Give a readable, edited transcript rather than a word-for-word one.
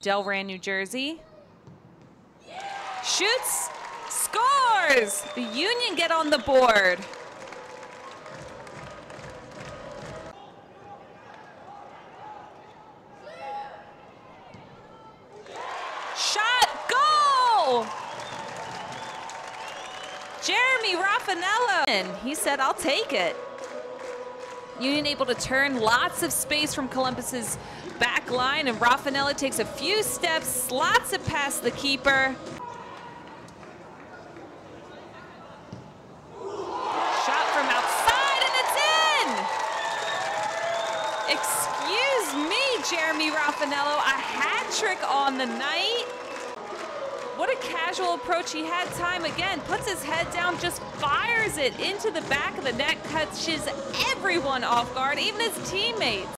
Delran, New Jersey. Shoots, scores! The Union get on the board. Shot, goal! Jeremy Rafanello. He said, I'll take it. Union able to turn lots of space from Columbus's back line, and Rafanello takes a few steps, slots it past the keeper. Shot from outside, and it's in! Excuse me, Jeremy Rafanello, a hat trick on the night. What a casual approach. He had time again, puts his head down, just fires it into the back of the net, catches everyone off guard, even his teammates.